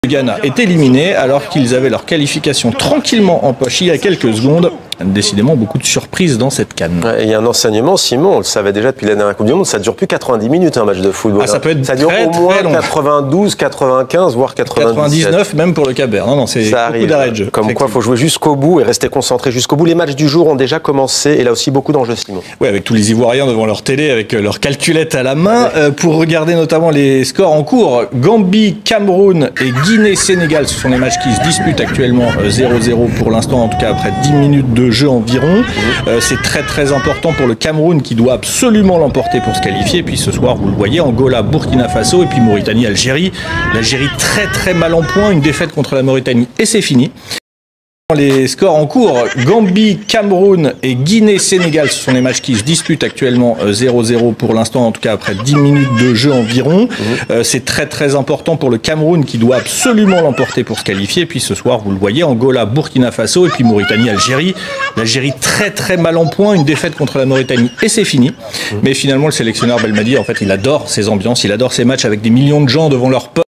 Le Ghana est éliminé alors qu'ils avaient leur qualification tranquillement en poche il y a quelques secondes. Décidément, beaucoup de surprises dans cette CAN. Il y a un enseignement, Simon, on le savait déjà depuis la dernière Coupe du Monde, ça ne dure plus 90 minutes un match de football. Ah, ça peut être ça dure très, au moins très long. 92, 95, voire 99 même pour le Cap-Vert. Non, c'est beaucoup d'arrêts de jeu. Comme quoi, il faut jouer jusqu'au bout et rester concentré jusqu'au bout. Les matchs du jour ont déjà commencé et là aussi beaucoup d'enjeux, Simon. Oui, avec tous les Ivoiriens devant leur télé, avec leur calculette à la main, pour regarder notamment les scores en cours. Gambie, Cameroun et Guinée-Sénégal, ce sont les matchs qui se disputent actuellement 0-0 pour l'instant, en tout cas après 10 minutes de jeu environ. C'est très très important pour le Cameroun qui doit absolument l'emporter pour se qualifier. Et puis ce soir, vous le voyez, Angola, Burkina Faso et puis Mauritanie, Algérie. L'Algérie très très mal en point, une défaite contre la Mauritanie et c'est fini. Les scores en cours, Gambie, Cameroun et Guinée-Sénégal, ce sont les matchs qui se disputent actuellement 0-0 pour l'instant, en tout cas après 10 minutes de jeu environ. C'est très très important pour le Cameroun qui doit absolument l'emporter pour se qualifier. Et puis ce soir, vous le voyez, Angola, Burkina Faso et puis Mauritanie, Algérie. L'Algérie très très mal en point, une défaite contre la Mauritanie et c'est fini. Mais finalement, le sélectionneur Belmadi, en fait, il adore ces ambiances, il adore ces matchs avec des millions de gens devant leur poste.